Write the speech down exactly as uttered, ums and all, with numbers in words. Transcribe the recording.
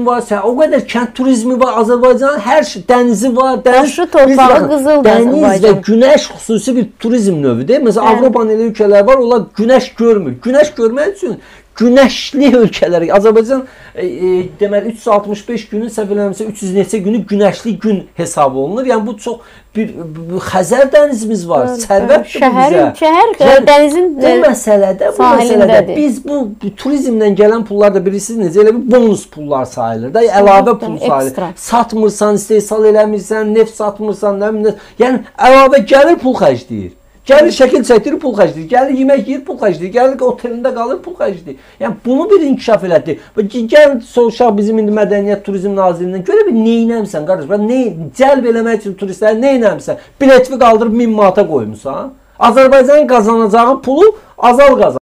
var, o qədər kənd turizmi var, Azərbaycanın hər şey, dənizi var, dəniz, Daşı, torpağı, qızıldır dəniz və Azərbaycan. günəş xüsusi bir turizm növüdür. Məsələn, Hə. Avropanın elə ölkələri var, onlar günəş görmür. Günəş görmək üçün günəşli ölkələr, Azərbaycan e, e, deməli üç yüz altmış beş günün səhv eləmirəmsə üç yüz neçə günü günəşli gün hesab olunur. Yəni bu çox bir, bir Xəzər dənizimiz var, sərvətdir bu şəhər, bizə. şəhər, Yəni, dənizin bu məsələdə, bu məsələdə biz bu, bu turizmdən gələn pullar da bilirsiniz necə elə bir bonus pullar sayılır da, əlavə pul sayılır. Ekstra. Satmırsan, istehsal eləmirsən, neft satmırsan, nə bilim, yəni əlavə gəlir pul xərcləyir. Gəlir şəkil çəkdirir, pul xərcləyir. Gəlir yemək yeyir, pul xərcləyir. Gəlir otelində qalır, pul xərcləyir. Yəni bunu bir inkişaf elətdir. Və gəl soruşaq bizim indi Mədəniyyət Turizm Nazirliyindən görə bir nə etmisən qardaş? Bax nə cəlb eləmək üçün turistləri nə etmisən? Biletini qaldırıb min manata qoymusan. Azərbaycanın qazanacağı pulu azal qazanır.